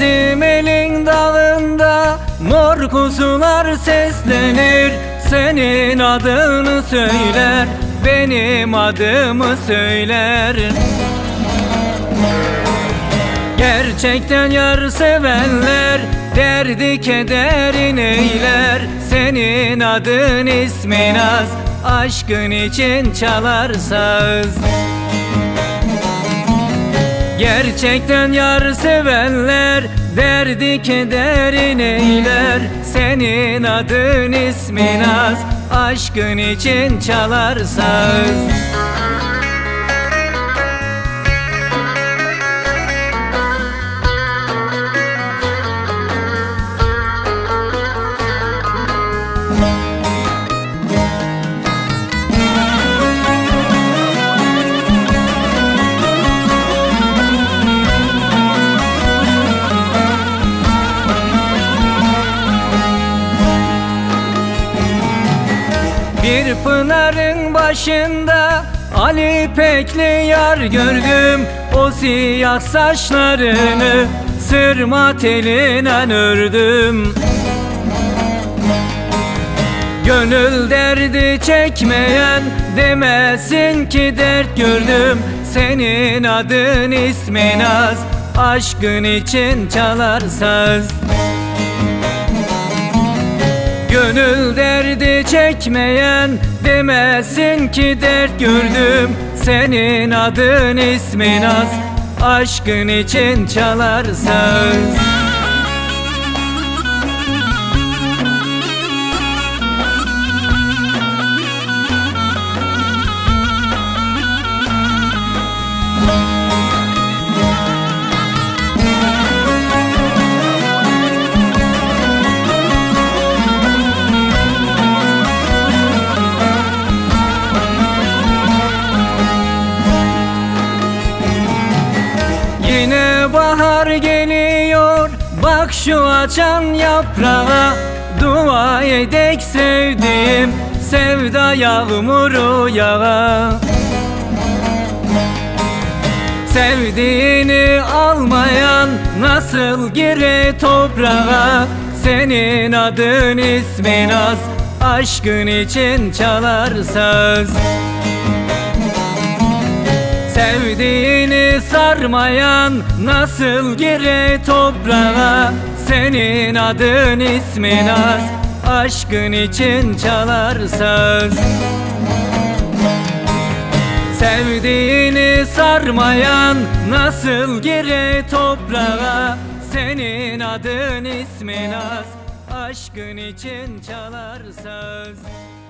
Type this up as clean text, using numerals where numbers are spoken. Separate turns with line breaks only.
bizim elin dağında mor kuzular seslenir. Senin adını söyler, benim adımı söyler. Gerçekten yar sevenler derdi kederin eyler. Senin adın ismin az, aşkın için çalar saz. Gerçekten yar sevenler derdi kederin eyler. Senin adın ismin az, aşkın için çalar saz. Bir pınarın başında Ali İpekli yar gördüm. O siyah saçlarını sırma teline ördüm. Gönül derdi çekmeyen demesin ki dert gördüm. Senin adın ismin az, aşkın için çalar saz. Gönül derdi çekmeyen demesin ki dert gördüm. Senin adın ismin az, aşkın için çalar saz. Yine bahar geliyor, bak şu açan yaprağa. Dua edek sevdiğim, sevda yağmuru yağa. Sevdiğini almayan nasıl girer toprağa? Senin adın ismin az, aşkın için çalar saz. Sevdiğini sarmayan nasıl girer toprağa? Senin adın ismin az, aşkın için çalar saz. Sevdiğini sarmayan nasıl girer toprağa? Senin adın ismin az, aşkın için çalar saz.